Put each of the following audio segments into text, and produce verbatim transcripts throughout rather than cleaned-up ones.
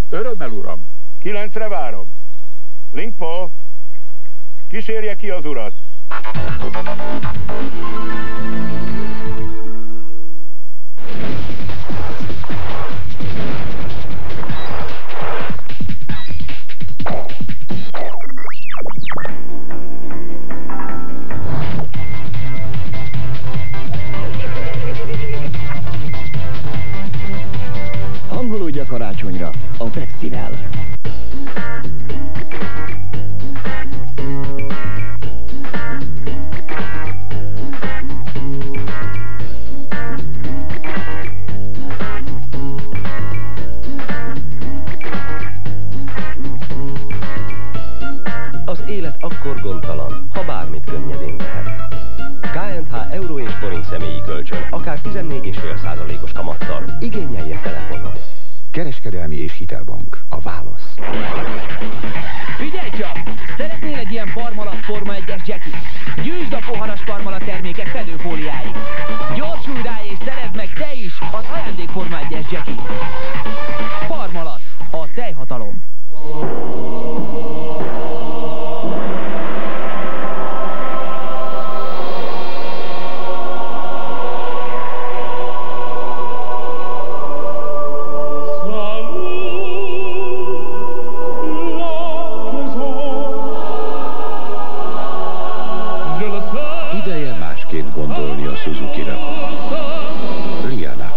Örömmel, uram. Kilencre várom. Lingpo, kísérje ki az urat. Hangolódj a karácsonyra a Pepsi-vel. Az élet akkor gondtalan, ha bármit könnyedén vehet. ká és há euró és forint személyi kölcsön, akár tizennégy egész öt százalékos kamattal. Igényelje telefonon. Kereskedelmi és hitelbank. A válasz. Figyelj csak! Szeretnél egy ilyen Parmalat Forma egyes Jackie? Gyűjtsd a poharas Parmalat termékek fedőfóliáig! Gyorsulj rá és szerezd meg te is az ajándék Forma egyes Jackie! Parmalat, a tejhatalom! Ideje másként gondolni a Suzuki-ra. Liana.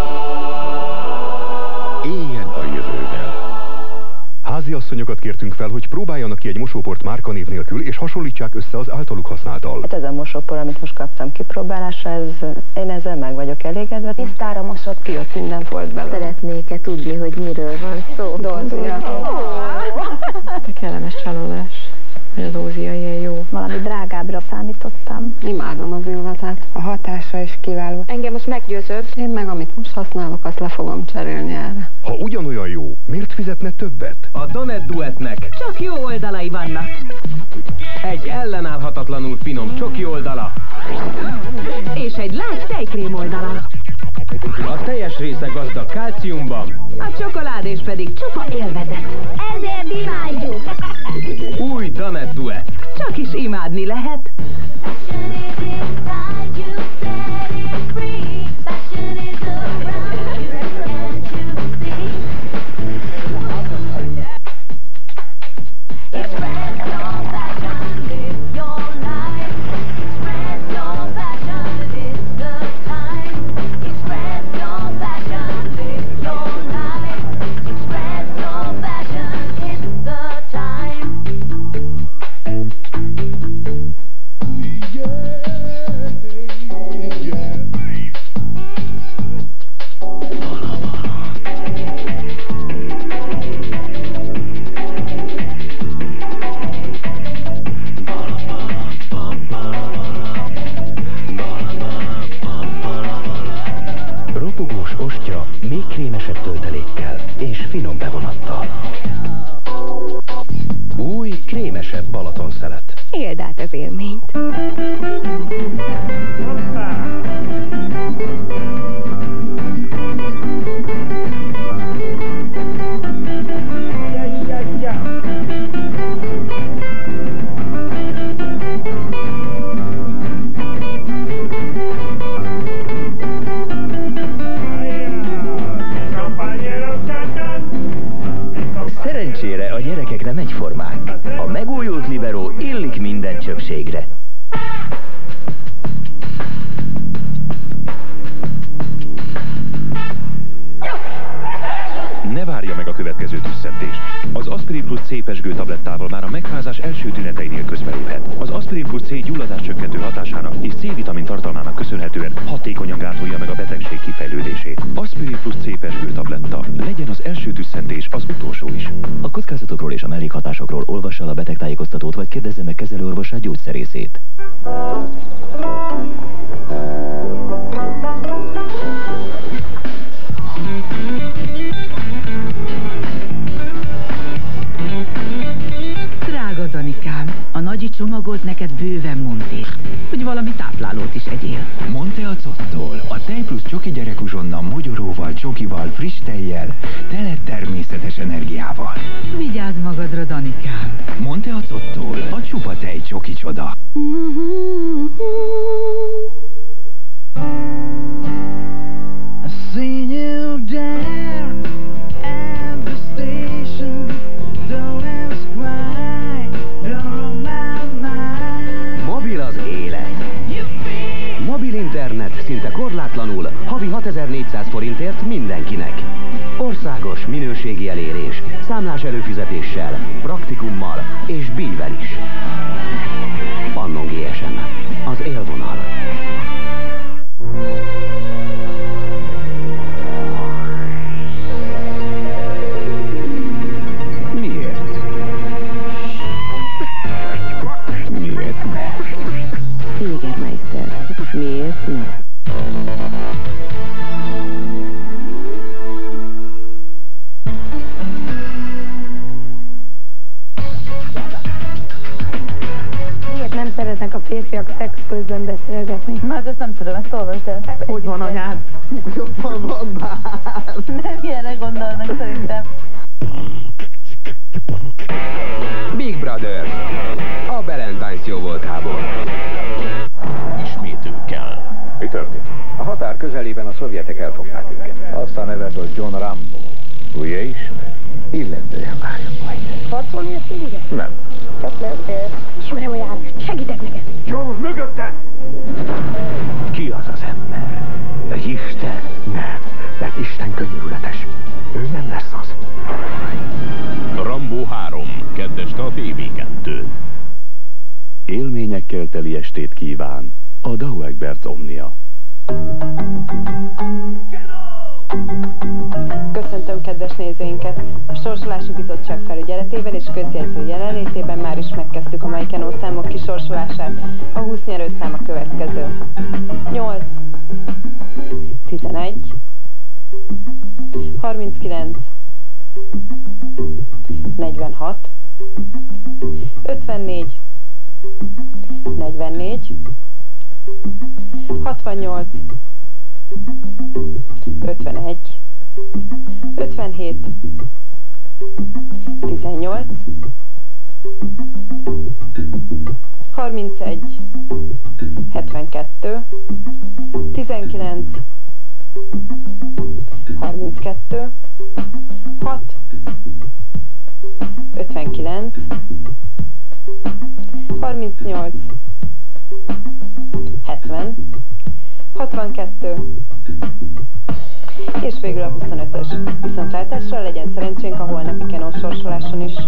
Éljen a jövővel. Háziasszonyokat kértünk fel, hogy próbáljanak ki egy mosóport márkanév nélkül, és hasonlítsák össze az általuk használttal. Hát ez a mosópor, amit most kaptam kipróbálásra, ez, én ezzel meg vagyok elégedve. Tisztára mosott, kijött minden folt belőle. Szeretnék-e tudni, hogy miről van szó? Dózia. De kellemes csalódás, hogy a Dózia ilyen jó. Valami drágábbra számítottam. Imádom az illatát. A hatása is kiváló. Engem most meggyőzött. Én meg amit most használok, azt le fogom cserélni erre. Ha ugyanolyan jó, miért fizetne többet? A Donut Duettnek Csak jó oldalai vannak. egy ellenállhatatlanul finom csoki oldala. És egy lágy tejkrém oldala. A teljes része gazdag kálciumban. A csokoládés pedig csupa élvezet. Ezért imádjuk! Új Donut Duett. Csak is imádni lehet. Ropogós ostya, még krémesebb töltelékkel és finom bevonattal. Új, krémesebb Balatonszelet. Éld át az élményt. Szerencsére a gyerekek nem egyformák. A megújult Libero illik minden csöpségre. Ne várja meg a következő tüsszentést. Az Aspirin Plus C pezsgő tablettával már a megfázás első tüneteinél közbeléphet. Az Aspirin Plus C gyulladáscsökkentő hatásának és C-vitamin tartalmának köszönhetően hatékonyan gátolja meg a betegség kifejlődését. Aspirin Plus C pezsgő tabletta. Legyen az első tüsszentés az utolsó is. A kockázatokról és a mellékhatásokról olvassa el a betegtájékoztatót, vagy kérdezze meg kezelőorvosát, gyógyszerészét. Drága Danikám, a nagyi csomagolt neked bőven Montét, hogy valami táplálót is egyél. Monte a Cottól, a Tej Plusz csoki gyerekuzsonna mogyoróval, csokival, friss tejjel, tele természetes energiával. Vigyázz magadra, Danikám! Monte a Cottól, a csupa tej csoki csoda. I've seen you down at the station. Don't ask why, you're on my mind. Mobil az élet. Mobil internet szinte korlátlanul, havi hatezer-négyszáz forintért mindenkinek. Országos minőségi elérés, számlás előfizetéssel, praktikummal és bível is. Pannon gé es em, az élvonal. Miért? Miért ne? Jägermeister, miért ne? Miért nem szeretnek a férfiak szex közben beszélgetni? Hát ezt nem tudom, ezt olvasd el. Hogy van anyád? Jobban van már. Nem ilyenre gondolnak szerintem. Big Brother, a Valentine's jó voltából. Ismétőkkel. Mi történt? A határ közelében a szovjetek elfogták őket. Azt a nevet, hogy John Rambo. Ugye ismeri? Illetően várjon majd. Harcolni ezt ugye? Nem. Csak nem fél. Ismerem a járást, segítek neked. John, mögötted! Ki az az ember? Egy isten? Nem, mert Isten könyörületes. Ő nem lesz az. Rambo három. Keddeste a té vé kettőn. Élményekkel teli estét kíván a Dauegberts Omnia. Köszöntöm kedves nézőinket! A Sorsolási Bizottság felügyeletével és közjegyző jelenlétében már is megkezdtük a mai Kenó számok kisorsolását. A húsz nyerőszám a következő. nyolc, tizenegy, harminckilenc, negyvenhat, ötvennégy, negyvennégy, hatvannyolc, ötvenegy, ötvenhét, tizennyolc, harmincegy, hetvenkettő, tizenkilenc, harminckettő, hat, ötvenkilenc, harmincnyolc, hetven, hatvankettő, és végül a huszonötös. Viszontlátásra, legyen szerencsénk a holnapi Kenó sorsoláson is.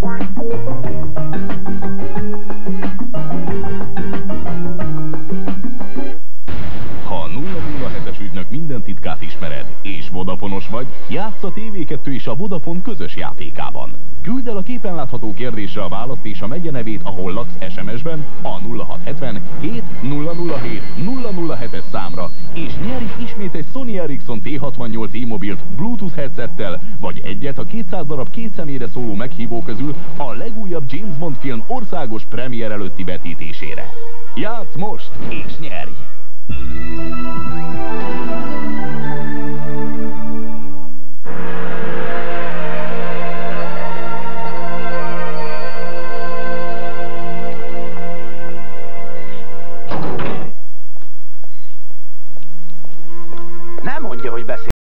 Ha a nulla nulla hetes ügynök minden titkát ismered, és Vodafonos vagy, játsz a té vé kettő és a Vodafone közös játékában. Küld el a képen látható kérdésre a választ és a megye nevét, ahol laksz es em es-ben a nulla hat hetven hét nulla nulla hét nulla nulla hetes számra, és nyerj ismét egy Sony Ericsson té hatvannyolc e-mobilt Bluetooth headsettel, vagy egyet a kétszáz darab két személyre szóló meghívó közül a legújabb James Bond film országos premier előtti vetítésére. Játsz most, és nyerj!